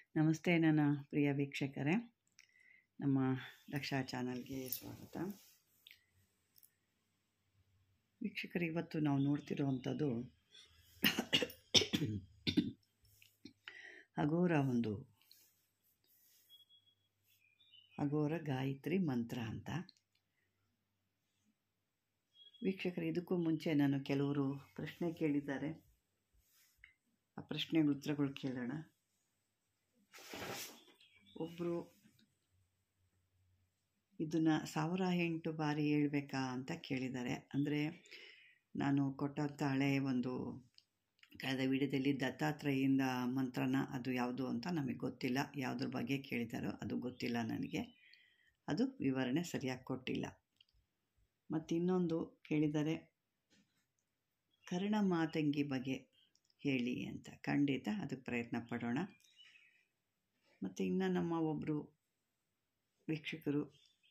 ನಮಸ್ತೆ ನನ್ನ ಪ್ರಿಯ ವೀಕ್ಷಕರೇ, ನಮ್ಮ ರಕ್ಷಾ ಚಾನಲ್ಗೆ ಸ್ವಾಗತ. ವೀಕ್ಷಕರು, ಇವತ್ತು ನಾವು ನೋಡ್ತಿರುವಂಥದ್ದು ಅಘೋರ ಗಾಯತ್ರಿ ಮಂತ್ರ ಅಂತ. ವೀಕ್ಷಕರು, ಇದಕ್ಕೂ ಮುಂಚೆ ನಾನು ಕೆಲವರು ಪ್ರಶ್ನೆ ಕೇಳಿದ್ದಾರೆ. ಆ ಪ್ರಶ್ನೆಗಳ ಉತ್ತರಗಳು ಕೇಳೋಣ. ಒಬ್ಬರು ಇದನ್ನು 1008 ಬಾರಿ ಹೇಳ್ಬೇಕಾ ಅಂತ ಕೇಳಿದ್ದಾರೆ. ಅಂದರೆ ನಾನು ಕೊಟ್ಟಂಥ ಹಳೆಯ ಕಳೆದ ವಿಡಿಯೋದಲ್ಲಿ ದತ್ತಾತ್ರೇಯಿಂದ ಮಂತ್ರನ ಅದು ಯಾವುದು ಅಂತ ನಮಗೆ ಗೊತ್ತಿಲ್ಲ. ಯಾವುದ್ರ ಬಗ್ಗೆ ಕೇಳಿದಾರೋ ಅದು ಗೊತ್ತಿಲ್ಲ ನನಗೆ, ಅದು ವಿವರಣೆ ಸರಿಯಾಗಿ ಕೊಟ್ಟಿಲ್ಲ. ಮತ್ತು ಇನ್ನೊಂದು ಕೇಳಿದ್ದಾರೆ, ಕರ್ಣ ಮಾತಂಗಿ ಬಗ್ಗೆ ಹೇಳಿ ಅಂತ. ಖಂಡಿತ ಅದಕ್ಕೆ ಪ್ರಯತ್ನ ಪಡೋಣ. ಮತ್ತು ಇನ್ನು ನಮ್ಮ ಒಬ್ಬರು ವೀಕ್ಷಕರು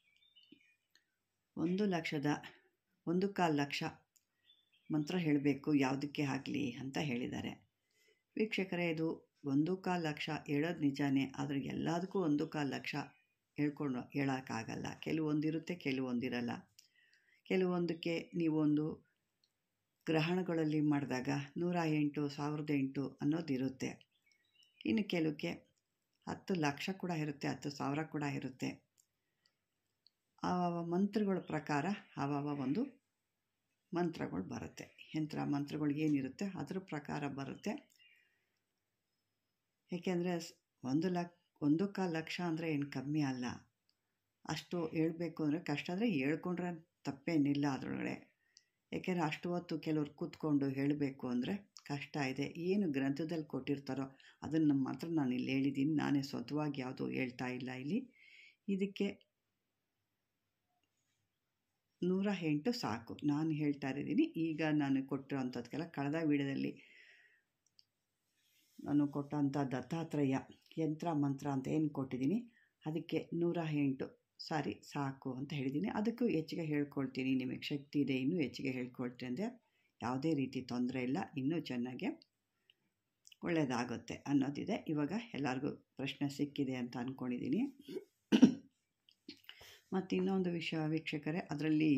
1,15,00,000 ಮಂತ್ರ ಹೇಳಬೇಕು, ಯಾವುದಕ್ಕೆ ಆಗಲಿ ಅಂತ ಹೇಳಿದ್ದಾರೆ. ವೀಕ್ಷಕರೇ, ಇದು 1,15,00,000 ಹೇಳೋದು ನಿಜಾನೇ, ಆದರೆ ಎಲ್ಲದಕ್ಕೂ 1,15,00,000 ಹೇಳೋಕ್ಕಾಗಲ್ಲ. ಕೆಲವೊಂದಿರುತ್ತೆ, ಕೆಲವೊಂದಿರಲ್ಲ. ಕೆಲವೊಂದಕ್ಕೆ ನೀವೊಂದು ಗ್ರಹಣಗಳಲ್ಲಿ ಮಾಡಿದಾಗ 108, 1,008 ಅನ್ನೋದಿರುತ್ತೆ. ಇನ್ನು ಕೆಲವಕ್ಕೆ 10,00,000 ಕೂಡ ಇರುತ್ತೆ, 10,000 ಕೂಡ ಇರುತ್ತೆ. ಆವ ಮಂತ್ರಗಳ ಪ್ರಕಾರ ಆವ ಒಂದು ಮಂತ್ರಗಳು ಬರುತ್ತೆ. ಮಂತ್ರಗಳು ಏನಿರುತ್ತೆ ಅದ್ರ ಪ್ರಕಾರ ಬರುತ್ತೆ. ಏಕೆಂದರೆ 1,15,00,000 ಅಂದರೆ ಏನು ಕಮ್ಮಿ ಅಲ್ಲ. ಅಷ್ಟು ಹೇಳಬೇಕು ಅಂದರೆ ಕಷ್ಟ, ಆದರೆ ಹೇಳ್ಕೊಂಡ್ರೆ ತಪ್ಪೇನಿಲ್ಲ ಅದರೊಳಗಡೆ. ಏಕೆಂದರೆ ಅಷ್ಟು ಹೊತ್ತು ಕೆಲವ್ರು ಕೂತ್ಕೊಂಡು ಹೇಳಬೇಕು ಅಂದರೆ ಕಷ್ಟ ಇದೆ. ಏನು ಗ್ರಂಥದಲ್ಲಿ ಕೊಟ್ಟಿರ್ತಾರೋ ಅದನ್ನು ಮಾತ್ರ ನಾನು ಇಲ್ಲಿ ಹೇಳಿದ್ದೀನಿ. ನಾನೇ ಸ್ವಂತವಾಗಿ ಯಾವುದೂ ಹೇಳ್ತಾ ಇಲ್ಲ ಇಲ್ಲಿ. ಇದಕ್ಕೆ 108 ಸಾಕು, ನಾನು ಹೇಳ್ತಾ ಇದ್ದೀನಿ. ಈಗ ನಾನು ಕೊಟ್ಟಿರೋಂಥದ್ದಕ್ಕೆಲ್ಲ ಕಳೆದ ವಿಡಿಯೋದಲ್ಲಿ ನಾನು ಕೊಟ್ಟಂಥ ದತ್ತಾತ್ರೇಯ ಯಂತ್ರ ಮಂತ್ರ ಅಂತ ಏನು ಕೊಟ್ಟಿದ್ದೀನಿ ಅದಕ್ಕೆ 108 ಸಾರಿ ಸಾಕು ಅಂತ ಹೇಳಿದ್ದೀನಿ. ಅದಕ್ಕೂ ಹೆಚ್ಚಿಗೆ ಹೇಳ್ಕೊಳ್ತೀನಿ. ನಿಮಗೆ ಶಕ್ತಿ ಇದೆ, ಇನ್ನೂ ಹೆಚ್ಚಿಗೆ ಹೇಳ್ಕೊಳ್ತೀನಿ ಅಂದರೆ ಯಾವುದೇ ರೀತಿ ತೊಂದರೆ ಇಲ್ಲ, ಇನ್ನೂ ಚೆನ್ನಾಗೆ ಒಳ್ಳೆಯದಾಗುತ್ತೆ ಅನ್ನೋದಿದೆ. ಇವಾಗ ಎಲ್ಲರಿಗೂ ಪ್ರಶ್ನೆ ಸಿಕ್ಕಿದೆ ಅಂತ ಅಂದ್ಕೊಂಡಿದ್ದೀನಿ. ಮತ್ತು ಇನ್ನೊಂದು ವಿಷಯ ವೀಕ್ಷಕರೇ, ಅದರಲ್ಲಿ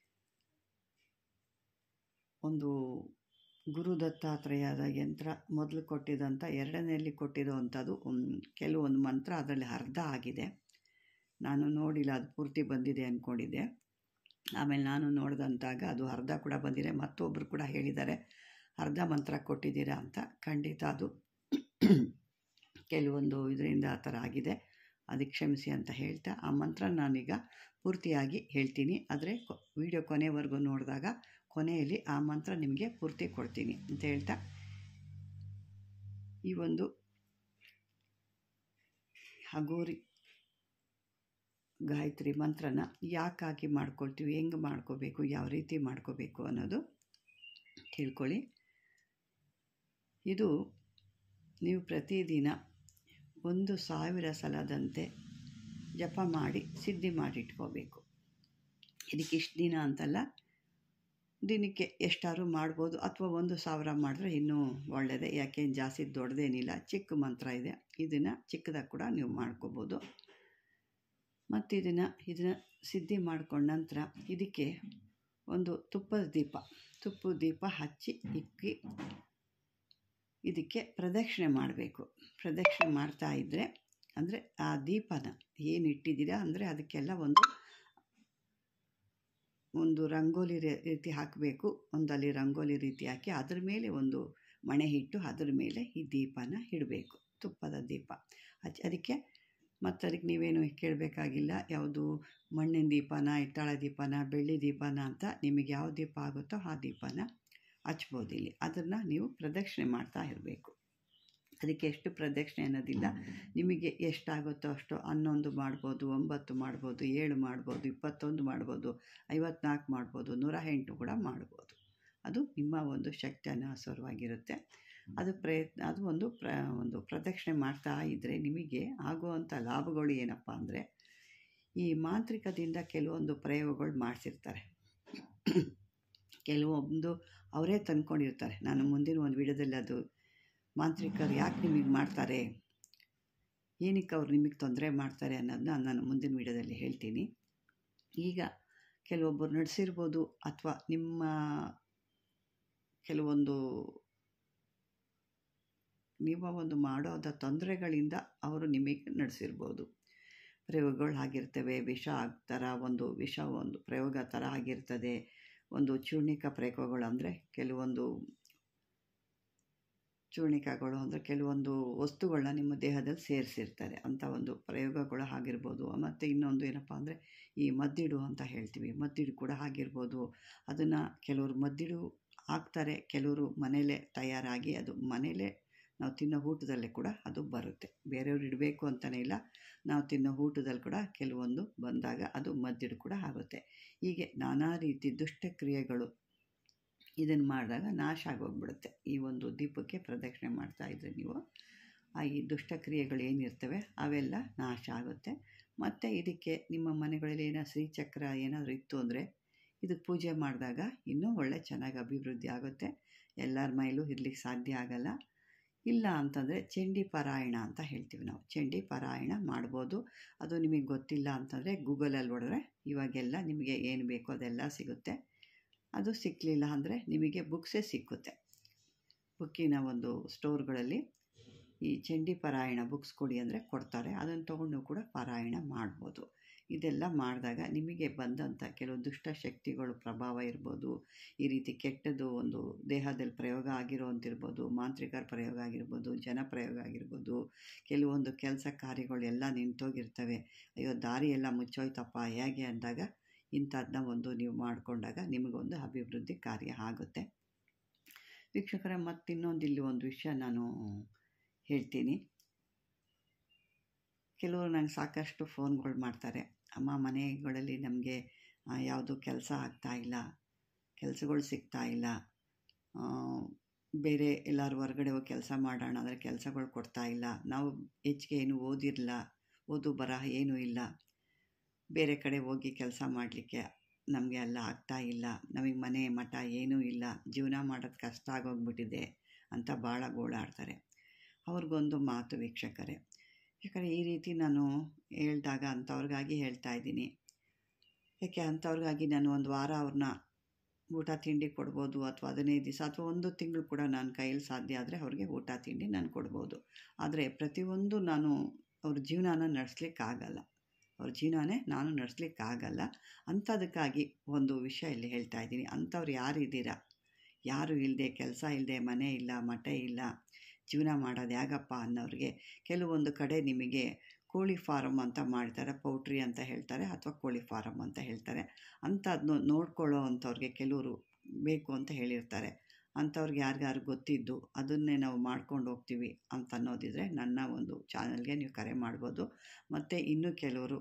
ಒಂದು ಗುರು ದತ್ತಾತ್ರೇಯದ ಯಂತ್ರ ಮೊದಲು ಕೊಟ್ಟಿದ್ದಂಥ, ಎರಡನೆಯಲ್ಲಿ ಕೊಟ್ಟಿರುವಂಥದ್ದು ಕೆಲವೊಂದು ಮಂತ್ರ ಅದರಲ್ಲಿ ಅರ್ಧ ಆಗಿದೆ. ನಾನು ನೋಡಿಲ್ಲ, ಅದು ಪೂರ್ತಿ ಬಂದಿದೆ ಅಂದ್ಕೊಂಡಿದ್ದೆ. ಆಮೇಲೆ ನಾನು ನೋಡಿದಂತಾಗ ಅದು ಅರ್ಧ ಕೂಡ ಬಂದಿದೆ. ಮತ್ತೊಬ್ಬರು ಕೂಡ ಹೇಳಿದ್ದಾರೆ ಅರ್ಧ ಮಂತ್ರ ಕೊಟ್ಟಿದ್ದೀರಾ ಅಂತ. ಖಂಡಿತ ಅದು ಕೆಲವೊಂದು ಇದರಿಂದ ಆ ಥರ ಆಗಿದೆ, ಅದಕ್ಕೆ ಕ್ಷಮಿಸಿ ಅಂತ ಹೇಳ್ತಾ ಆ ಮಂತ್ರ ನಾನೀಗ ಪೂರ್ತಿಯಾಗಿ ಹೇಳ್ತೀನಿ. ಆದರೆ ವಿಡಿಯೋ ಕೊನೆವರೆಗೂ ನೋಡಿದಾಗ ಕೊನೆಯಲ್ಲಿ ಆ ಮಂತ್ರ ನಿಮಗೆ ಪೂರ್ತಿ ಕೊಡ್ತೀನಿ ಅಂತ ಹೇಳ್ತಾ, ಈ ಒಂದು ಅಘೋರಿ ಗಾಯತ್ರಿ ಮಂತ್ರನ ಯಾಕಾಗಿ ಮಾಡ್ಕೊಳ್ತೀವಿ, ಹೆಂಗೆ ಮಾಡ್ಕೋಬೇಕು, ಯಾವ ರೀತಿ ಮಾಡ್ಕೋಬೇಕು ಅನ್ನೋದು ತಿಳ್ಕೊಳ್ಳಿ. ಇದು ನೀವು ಪ್ರತಿದಿನ 1,000 ಸಲದಂತೆ ಜಪ ಮಾಡಿ ಸಿದ್ಧಿ ಮಾಡಿಟ್ಕೋಬೇಕು. ಇದಕ್ಕೆ ಇಷ್ಟು ದಿನ ಅಂತಲ್ಲ, ದಿನಕ್ಕೆ ಎಷ್ಟಾದ್ರೂ ಮಾಡ್ಬೋದು, ಅಥವಾ 1,000 ಮಾಡಿದ್ರೆ ಇನ್ನೂ ಒಳ್ಳೆಯದೇ. ಯಾಕೆ ಜಾಸ್ತಿ ದೊಡ್ಡದೇನಿಲ್ಲ, ಚಿಕ್ಕ ಮಂತ್ರ ಇದೆ. ಇದನ್ನು ಚಿಕ್ಕದಾಗಿ ಕೂಡ ನೀವು ಮಾಡ್ಕೋಬೋದು. ಮತ್ತು ಇದನ್ನು ಸಿದ್ಧಿ ಮಾಡ್ಕೊಂಡ ನಂತರ ಇದಕ್ಕೆ ಒಂದು ತುಪ್ಪದ ದೀಪ ಹಚ್ಚಿ ಇಕ್ಕಿ ಇದಕ್ಕೆ ಪ್ರದಕ್ಷಿಣೆ ಮಾಡಬೇಕು. ಪ್ರದಕ್ಷಿಣೆ ಮಾಡ್ತಾ ಇದ್ದರೆ ಅಂದರೆ ಆ ದೀಪನ ಏನು ಇಟ್ಟಿದ್ದೀರಾ ಅಂದರೆ ಅದಕ್ಕೆಲ್ಲ ಒಂದು ರಂಗೋಲಿ ರೀತಿ ಹಾಕಬೇಕು. ಒಂದಲ್ಲಿ ರಂಗೋಲಿ ರೀತಿ ಹಾಕಿ ಅದ್ರ ಮೇಲೆ ಒಂದು ಮಣೆ ಇಟ್ಟು ಅದ್ರ ಮೇಲೆ ಈ ದೀಪನ ಇಡಬೇಕು, ತುಪ್ಪದ ದೀಪ ಹಚ್ಚಿ. ಅದಕ್ಕೆ ನೀವೇನು ಕೇಳಬೇಕಾಗಿಲ್ಲ, ಯಾವುದು ಮಣ್ಣಿನ ದೀಪನ, ಹಿತ್ತಾಳೆ ದೀಪನ, ಬೆಳ್ಳಿ ದೀಪನ ಅಂತ ನಿಮಗೆ ಯಾವ ದೀಪ ಆಗುತ್ತೋ ಆ ದೀಪನ ಹಚ್ಬೋದು ಇಲ್ಲಿ. ಅದನ್ನು ನೀವು ಪ್ರದಕ್ಷಿಣೆ ಮಾಡ್ತಾ ಇರಬೇಕು. ಅದಕ್ಕೆ ಎಷ್ಟು ಪ್ರದಕ್ಷಿಣೆ ಅನ್ನೋದಿಲ್ಲ, ನಿಮಗೆ ಎಷ್ಟಾಗುತ್ತೋ ಅಷ್ಟು. 11 ಮಾಡ್ಬೋದು, 9 ಮಾಡ್ಬೋದು, 7 ಮಾಡ್ಬೋದು, 21 ಮಾಡ್ಬೋದು, 54 ಮಾಡ್ಬೋದು, 108 ಕೂಡ ಮಾಡ್ಬೋದು. ಅದು ನಿಮ್ಮ ಒಂದು ಶಕ್ತಿ ಅನುಸಾರವಾಗಿರುತ್ತೆ. ಅದು ಒಂದು ಪ್ರದಕ್ಷಿಣೆ ಮಾಡ್ತಾ ಇದ್ದರೆ ನಿಮಗೆ ಆಗುವಂಥ ಲಾಭಗಳು ಏನಪ್ಪ ಅಂದರೆ, ಈ ಮಾಂತ್ರಿಕದಿಂದ ಕೆಲವೊಂದು ಪ್ರಯೋಗಗಳು ಮಾಡಿಸಿರ್ತಾರೆ. ಕೆಲವೊಂದು ಅವರೇ ತಂದ್ಕೊಂಡಿರ್ತಾರೆ. ನಾನು ಮುಂದಿನ ಒಂದು ವಿಡಿಯೋದಲ್ಲಿ ಅದು ಮಾಂತ್ರಿಕರು ಯಾಕೆ ನಿಮಗೆ ಮಾಡ್ತಾರೆ, ಏನಕ್ಕೆ ಅವ್ರು ನಿಮಗೆ ತೊಂದರೆ ಮಾಡ್ತಾರೆ ಅನ್ನೋದನ್ನ ನಾನು ಮುಂದಿನ ವೀಡಿಯೋದಲ್ಲಿ ಹೇಳ್ತೀನಿ. ಈಗ ಕೆಲವೊಬ್ಬರು ನಡೆಸಿರ್ಬೋದು, ಅಥವಾ ನಿಮ್ಮ ಕೆಲವೊಂದು ಒಂದು ಮಾಡೋದ ತೊಂದರೆಗಳಿಂದ ಅವರು ನಿಮಗೆ ನಡೆಸಿರ್ಬೋದು. ಪ್ರಯೋಗಗಳು ಆಗಿರ್ತವೆ, ವಿಷ ಥರ ಒಂದು ಪ್ರಯೋಗ ಥರ ಆಗಿರ್ತದೆ. ಒಂದು ಚೂರ್ಣಿಕ ಪ್ರಯೋಗಗಳು ಅಂದರೆ ಕೆಲವೊಂದು ವಸ್ತುಗಳನ್ನ ನಿಮ್ಮ ದೇಹದಲ್ಲಿ ಸೇರಿಸಿರ್ತಾರೆ, ಅಂಥ ಒಂದು ಪ್ರಯೋಗಗಳು ಆಗಿರ್ಬೋದು. ಮತ್ತು ಇನ್ನೊಂದು ಏನಪ್ಪ ಅಂದರೆ ಈ ಮದ್ದಿಡು ಅಂತ ಹೇಳ್ತೀವಿ, ಮದ್ದಿಡು ಕೂಡ ಆಗಿರ್ಬೋದು. ಅದನ್ನು ಕೆಲವರು ಮದ್ದಿಡು ಹಾಕ್ತಾರೆ, ಕೆಲವರು ಮನೇಲೇ ತಯಾರಾಗಿ ಅದು ಮನೇಲೇ ನಾವು ತಿನ್ನೋ ಊಟದಲ್ಲೇ ಕೂಡ ಅದು ಬರುತ್ತೆ. ಬೇರೆಯವ್ರು ಇಡಬೇಕು ಅಂತಲೇ ಇಲ್ಲ, ನಾವು ತಿನ್ನೋ ಊಟದಲ್ಲಿ ಕೂಡ ಕೆಲವೊಂದು ಬಂದಾಗ ಅದು ಮದ್ದಿಡು ಕೂಡ ಆಗುತ್ತೆ. ಹೀಗೆ ನಾನಾ ರೀತಿ ದುಷ್ಟಕ್ರಿಯೆಗಳು ಇದನ್ನು ಮಾಡಿದಾಗ ನಾಶ ಆಗೋಗ್ಬಿಡುತ್ತೆ. ಈ ಒಂದು ದೀಪಕ್ಕೆ ಪ್ರದಕ್ಷಿಣೆ ಮಾಡ್ತಾಯಿದ್ರೆ ನೀವು ಈ ದುಷ್ಟಕ್ರಿಯೆಗಳು ಏನಿರ್ತವೆ ಅವೆಲ್ಲ ನಾಶ ಆಗುತ್ತೆ. ಮತ್ತು ಇದಕ್ಕೆ ನಿಮ್ಮ ಮನೆಗಳಲ್ಲಿ ಏನೋ ಶ್ರೀಚಕ್ರ ಏನಾದರೂ ಇತ್ತು ಅಂದರೆ ಇದಕ್ಕೆ ಪೂಜೆ ಮಾಡಿದಾಗ ಇನ್ನೂ ಒಳ್ಳೆ ಚೆನ್ನಾಗಿ ಅಭಿವೃದ್ಧಿ ಆಗುತ್ತೆ. ಎಲ್ಲರ ಮೈಲೂ ಇರಲಿಕ್ಕೆ ಸಾಧ್ಯ ಆಗಲ್ಲ. ಇಲ್ಲ ಅಂತಂದರೆ ಚಂಡಿ ಪಾರಾಯಣ ಅಂತ ಹೇಳ್ತೀವಿ ನಾವು, ಚಂಡಿ ಪಾರಾಯಣ ಮಾಡ್ಬೋದು. ಅದು ನಿಮಗೆ ಗೊತ್ತಿಲ್ಲ ಅಂತಂದರೆ ಗೂಗಲಲ್ಲಿ ಹೊಡೆದ್ರೆ ಇವಾಗೆಲ್ಲ ನಿಮಗೆ ಏನು ಬೇಕೋ ಅದೆಲ್ಲ ಸಿಗುತ್ತೆ. ಅದು ಸಿಕ್ಕಲಿಲ್ಲ ಅಂದರೆ ನಿಮಗೆ ಬುಕ್ಸೇ ಸಿಕ್ಕುತ್ತೆ. ಬುಕ್ಕಿನ ಒಂದು ಸ್ಟೋರ್ಗಳಲ್ಲಿ ಈ ಚಂಡಿ ಪಾರಾಯಣ ಬುಕ್ಸ್ ಕೊಡಿ ಅಂದರೆ ಕೊಡ್ತಾರೆ, ಅದನ್ನು ತೊಗೊಂಡು ಕೂಡ ಪಾರಾಯಣ ಮಾಡ್ಬೋದು. ಇದೆಲ್ಲ ಮಾಡಿದಾಗ ನಿಮಗೆ ಬಂದಂಥ ಕೆಲವು ದುಷ್ಟಶಕ್ತಿಗಳು ಪ್ರಭಾವ ಇರ್ಬೋದು, ಈ ರೀತಿ ಕೆಟ್ಟದ್ದು ಒಂದು ದೇಹದಲ್ಲಿ ಪ್ರಯೋಗ ಆಗಿರೋಂತಿರ್ಬೋದು, ಮಾಂತ್ರಿಕರ ಪ್ರಯೋಗ ಆಗಿರ್ಬೋದು, ಜನ ಪ್ರಯೋಗ ಆಗಿರ್ಬೋದು, ಕೆಲವೊಂದು ಕೆಲಸ ಕಾರ್ಯಗಳು ಎಲ್ಲ ನಿಂತೋಗಿರ್ತವೆ, ಅಯ್ಯೋ ದಾರಿ ಎಲ್ಲ ಮುಚ್ಚೋಯ್ತಪ್ಪ ಹೇಗೆ ಅಂದಾಗ ಇಂಥದ್ದನ್ನ ಒಂದು ನೀವು ಮಾಡಿಕೊಂಡಾಗ ನಿಮಗೊಂದು ಅಭಿವೃದ್ಧಿ ಕಾರ್ಯ ಆಗುತ್ತೆ. ವೀಕ್ಷಕರೇ, ಮತ್ತಿನ್ನೊಂದು ಇಲ್ಲಿ ಒಂದು ವಿಷಯ ನಾನು ಹೇಳ್ತೀನಿ. ಕೆಲವರು ನಂಗೆ ಸಾಕಷ್ಟು ಫೋನ್ಗಳು ಮಾಡ್ತಾರೆ, ಅಮ್ಮ ಮನೆಗಳಲ್ಲಿ ನಮಗೆ ಯಾವುದು ಕೆಲಸ ಆಗ್ತಾಯಿಲ್ಲ, ಕೆಲಸಗಳು ಸಿಗ್ತಾಯಿಲ್ಲ, ಬೇರೆ ಎಲ್ಲರೂ ಹೊರಗಡೆ ಹೋಗಿ ಕೆಲಸ ಮಾಡೋಣ ಅಂದರೆ ಕೆಲಸಗಳು ಕೊಡ್ತಾಯಿಲ್ಲ, ನಾವು ಹೆಚ್ಚಿಗೆ ಏನು ಓದು ಬರಹ ಏನೂ ಇಲ್ಲ, ಬೇರೆ ಕಡೆ ಹೋಗಿ ಕೆಲಸ ಮಾಡಲಿಕ್ಕೆ ನಮಗೆ ಎಲ್ಲ ಆಗ್ತಾಯಿಲ್ಲ, ನಮಗೆ ಮನೆ ಮಠ ಏನೂ ಇಲ್ಲ, ಜೀವನ ಮಾಡೋದು ಕಷ್ಟ ಆಗೋಗ್ಬಿಟ್ಟಿದೆ ಅಂತ ಭಾಳ ಗೋಳಾಡ್ತಾರೆ. ಅವ್ರಿಗೊಂದು ಮಾತು ವೀಕ್ಷಕರೇ, ಯಾಕಂದರೆ ಈ ರೀತಿ ನಾನು ಹೇಳಿದಾಗ ಅಂಥವ್ರಿಗಾಗಿ ಹೇಳ್ತಾ ಇದ್ದೀನಿ. ಯಾಕೆ ಅಂಥವ್ರಿಗಾಗಿ ನಾನು ಒಂದು ವಾರ ಅವ್ರನ್ನ ಊಟ ತಿಂಡಿ ಕೊಡ್ಬೋದು, ಅಥವಾ 15 ದಿವಸ ಅಥವಾ 1 ತಿಂಗಳು ಕೂಡ ನನ್ನ ಕೈಯಲ್ಲಿ ಸಾಧ್ಯ ಆದರೆ ಅವ್ರಿಗೆ ಊಟ ತಿಂಡಿ ನಾನು ಕೊಡ್ಬೋದು. ಆದರೆ ಪ್ರತಿಯೊಂದು ನಾನು ಅವ್ರ ಜೀವನನ ನಡೆಸ್ಲಿಕ್ಕಾಗಲ್ಲ, ಅವ್ರ ಜೀವನನೇ ನಾನು ನಡೆಸ್ಲಿಕ್ಕಾಗಲ್ಲ. ಅಂಥದಕ್ಕಾಗಿ ಒಂದು ವಿಷಯ ಇಲ್ಲಿ ಹೇಳ್ತಾ ಇದ್ದೀನಿ. ಅಂಥವ್ರು ಯಾರಿದ್ದೀರಾ, ಯಾರು ಇಲ್ಲದೆ, ಕೆಲಸ ಇಲ್ಲದೆ, ಮನೆ ಇಲ್ಲ, ಮಠ ಇಲ್ಲ, ಜೀವನ ಮಾಡೋದು ಹೇಗಪ್ಪ ಅನ್ನೋರಿಗೆ ಕೆಲವೊಂದು ಕಡೆ ನಿಮಗೆ ಕೋಳಿ ಫಾರಮ್ ಅಂತ ಮಾಡ್ತಾರೆ, ಪೌಲ್ಟ್ರಿ ಅಂತ ಹೇಳ್ತಾರೆ, ಅಥವಾ ಕೋಳಿ ಫಾರಮ್ ಅಂತ ಹೇಳ್ತಾರೆ. ಅಂಥದ್ದನ್ನು ನೋಡ್ಕೊಳ್ಳೋ ಅಂಥವ್ರಿಗೆ ಕೆಲವರು ಬೇಕು ಅಂತ ಹೇಳಿರ್ತಾರೆ. ಅಂಥವ್ರಿಗೆ ಯಾರಿಗಾರು ಗೊತ್ತಿದ್ದು ಅದನ್ನೇ ನಾವು ಮಾಡ್ಕೊಂಡು ಹೋಗ್ತೀವಿ ಅಂತ ಅನ್ನೋದಿದ್ರೆ ನನ್ನ ಒಂದು ಚಾನಲ್ಗೆ ನೀವು ಕರೆ ಮಾಡ್ಬೋದು. ಮತ್ತು ಇನ್ನೂ ಕೆಲವರು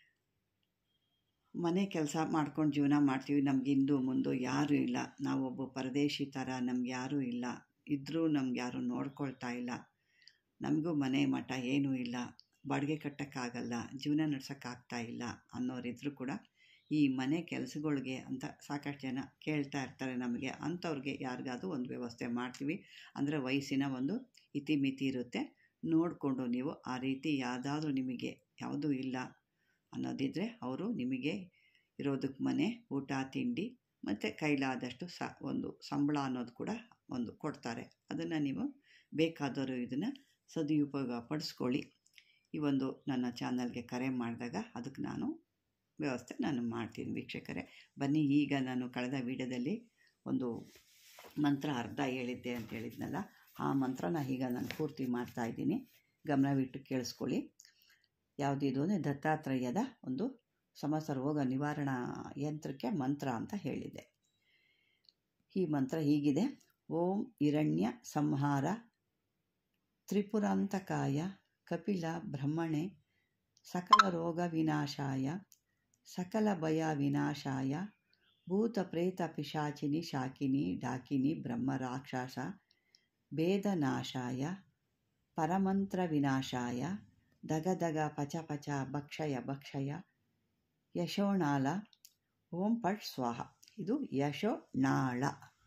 ಮನೆ ಕೆಲಸ ಮಾಡ್ಕೊಂಡು ಜೀವನ ಮಾಡ್ತೀವಿ, ನಮ್ಗೆ ಹಿಂದು ಮುಂದೆ ಯಾರೂ ಇಲ್ಲ, ನಾವೊಬ್ಬ ಪರದೇಶಿ ಥರ, ನಮ್ಗೆ ಯಾರೂ ಇಲ್ಲ, ಇದ್ದರೂ ನಮ್ಗೆ ಯಾರೂ ನೋಡ್ಕೊಳ್ತಾ ಇಲ್ಲ, ನಮಗೂ ಮನೆ ಮಠ ಏನೂ ಇಲ್ಲ, ಬಾಡಿಗೆ ಕಟ್ಟೋಕ್ಕಾಗಲ್ಲ, ಜೀವನ ನಡ್ಸೋಕ್ಕಾಗ್ತಾ ಇಲ್ಲ ಅನ್ನೋರಿದ್ರೂ ಕೂಡ ಈ ಮನೆ ಕೆಲಸಗಳಿಗೆ ಅಂತ ಸಾಕಷ್ಟು ಜನ ಕೇಳ್ತಾ ಇರ್ತಾರೆ ನಮಗೆ. ಅಂಥವ್ರಿಗೆ ಯಾರಿಗಾದ್ರೂ ಒಂದು ವ್ಯವಸ್ಥೆ ಮಾಡ್ತೀವಿ. ಅಂದರೆ ವಯಸ್ಸಿನ ಒಂದು ಇತಿಮಿತಿ ಇರುತ್ತೆ, ನೋಡಿಕೊಂಡು ನೀವು ಆ ರೀತಿ ಯಾವುದಾದ್ರೂ ನಿಮಗೆ ಯಾವುದೂ ಇಲ್ಲ ಅನ್ನೋದಿದ್ದರೆ ಅವರು ನಿಮಗೆ ಇರೋದಕ್ಕೆ ಮನೆ, ಊಟ ತಿಂಡಿ ಮತ್ತು ಕೈಲಾದಷ್ಟು ಒಂದು ಸಂಬಳ ಅನ್ನೋದು ಕೂಡ ಒಂದು ಕೊಡ್ತಾರೆ. ಅದನ್ನು ನೀವು ಬೇಕಾದವರು ಇದನ್ನು ಸದುಪಯೋಗ ಪಡಿಸ್ಕೊಳ್ಳಿ. ಈ ಒಂದು ನನ್ನ ಚಾನಲ್ಗೆ ಕರೆ ಮಾಡಿದಾಗ ಅದಕ್ಕೆ ನಾನು ವ್ಯವಸ್ಥೆ ಮಾಡ್ತೀನಿ ವೀಕ್ಷಕರೇ. ಬನ್ನಿ, ಈಗ ನಾನು ಕಳೆದ ವಿಡಿಯೋದಲ್ಲಿ ಒಂದು ಮಂತ್ರ ಅರ್ಧ ಹೇಳಿದ್ದೆ ಅಂತ ಹೇಳಿದ್ನಲ್ಲ, ಆ ಮಂತ್ರನ ಈಗ ನಾನು ಪೂರ್ತಿ ಮಾಡ್ತಾಯಿದ್ದೀನಿ, ಗಮನವಿಟ್ಟು ಕೇಳಿಸ್ಕೊಳ್ಳಿ. ಯಾವುದಿದು ಅಂದರೆ ದತ್ತಾತ್ರೇಯದ ಒಂದು ಸಮಸ್ತ ರೋಗ ನಿವಾರಣಾ ಯಂತ್ರಕ್ಕೆ ಮಂತ್ರ ಅಂತ ಹೇಳಿದೆ. ಈ ಮಂತ್ರ ಹೀಗಿದೆ: ಓಂ ಹಿರಣ್ಯ ಸಂಹಾರ ತ್ರಿಪುರಾಂತಕಾಯ ಕಪಿಲ ಬ್ರಹ್ಮಣೆ ಸಕಲ ರೋಗ ವಿನಾಶಾಯ ಸಕಲ ಭಯ ವಿನಾಶಾಯ ಭೂತ ಪ್ರೇತ ಪಿಶಾಚಿನಿ ಶಾಕಿನಿ ಡಾಕಿನಿ ಬ್ರಹ್ಮ ರಾಕ್ಷಸ ಭೇದನಾಶಾಯ ಪರಮಂತ್ರ ವಿನಾಶಾಯ ದಗ ದಗ ಪಚ ಪಚ ಭಕ್ಷಯ ಭಕ್ಷಯ ಯಶೋನಾಳ ಓಂ ಪಟ್ ಸ್ವಾಹ. ಇದು ಯಶೋನಾಳ,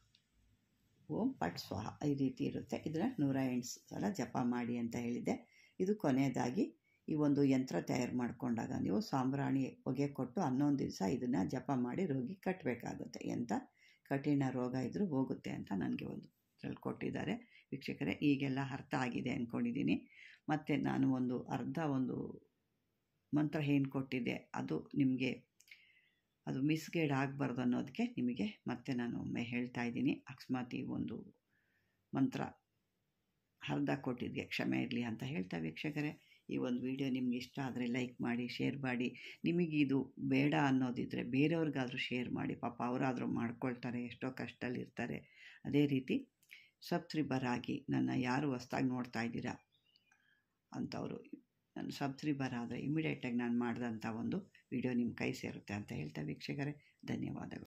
ಓಂ ಪಟ್ ಸ್ವಾಹ ಈ ರೀತಿ ಇರುತ್ತೆ. ಇದನ್ನು 108 ಸಲ ಜಪ ಮಾಡಿ ಅಂತ ಹೇಳಿದೆ. ಇದು ಕೊನೆಯದಾಗಿ ಈ ಒಂದು ಯಂತ್ರ ತಯಾರು ಮಾಡಿಕೊಂಡಾಗ ನೀವು ಸಾಂಬ್ರಾಣಿ ಹೊಗೆ ಕೊಟ್ಟು 11 ದಿವಸ ಇದನ್ನು ಜಪ ಮಾಡಿ ರೋಗಿ ಕಟ್ಟಬೇಕಾಗುತ್ತೆ. ಎಂಥ ಕಠಿಣ ರೋಗ ಇದ್ದರೂ ಹೋಗುತ್ತೆ ಅಂತ ನನಗೆ ಒಂದು ಕೊಟ್ಟಿದ್ದಾರೆ ವೀಕ್ಷಕರೇ. ಈಗೆಲ್ಲ ಅರ್ಥ ಆಗಿದೆ ಅಂದ್ಕೊಂಡಿದ್ದೀನಿ. ಮತ್ತು ನಾನು ಒಂದು ಅರ್ಧ ಒಂದು ಮಂತ್ರ ಏನು ಕೊಟ್ಟಿದ್ದೆ ಅದು ನಿಮಗೆ ಅದು ಮಿಸ್ಗೈಡ್ ಆಗಬಾರ್ದು ಅನ್ನೋದಕ್ಕೆ ನಿಮಗೆ ಮತ್ತೆ ನಾನು ಒಮ್ಮೆ ಹೇಳ್ತಾ ಇದ್ದೀನಿ. ಅಕಸ್ಮಾತ್ ಈ ಒಂದು ಮಂತ್ರ ಅರ್ಧ ಕೊಟ್ಟಿದ್ದೆ ಕ್ಷಮೆ ಇರಲಿ ಅಂತ ಹೇಳ್ತಾ ವೀಕ್ಷಕರೇ, ಈ ಒಂದು ವಿಡಿಯೋ ನಿಮ್ಗೆ ಇಷ್ಟ ಆದರೆ ಲೈಕ್ ಮಾಡಿ, ಶೇರ್ ಮಾಡಿ. ನಿಮಗಿದು ಬೇಡ ಅನ್ನೋದಿದ್ದರೆ ಬೇರೆಯವ್ರಿಗಾದರೂ ಶೇರ್ ಮಾಡಿ. ಪಾಪ ಅವರಾದರೂ ಮಾಡ್ಕೊಳ್ತಾರೆ, ಎಷ್ಟೋ ಕಷ್ಟದಲ್ಲಿರ್ತಾರೆ. ಅದೇ ರೀತಿ ಸಬ್ಸ್ಕ್ರೈಬರ್ ಆಗಿ ನನ್ನ ಯಾರು ಹೊಸ್ದಾಗಿ ನೋಡ್ತಾ ಇದ್ದೀರಾ ಅಂಥವರು ನಾನು ಸಬ್ಸ್ಕ್ರೈಬರ್ ಆದರೆ ಇಮಿಡಿಯೇಟಾಗಿ ನಾನು ಮಾಡಿದಂಥ ಒಂದು ವಿಡಿಯೋ ನಿಮ್ಮ ಕೈ ಸೇರುತ್ತೆ ಅಂತ ಹೇಳ್ತಾ ವೀಕ್ಷಕರೇ, ಧನ್ಯವಾದಗಳು.